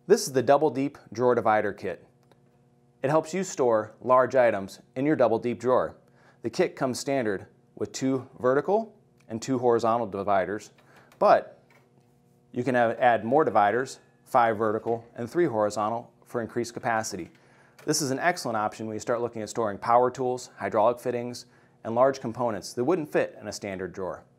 This is the Double Deep Drawer Divider Kit. It helps you store large items in your double deep drawer. The kit comes standard with 2 vertical and 2 horizontal dividers, but you can add more dividers, 5 vertical and 3 horizontal, for increased capacity. This is an excellent option when you start looking at storing power tools, hydraulic fittings, and large components that wouldn't fit in a standard drawer.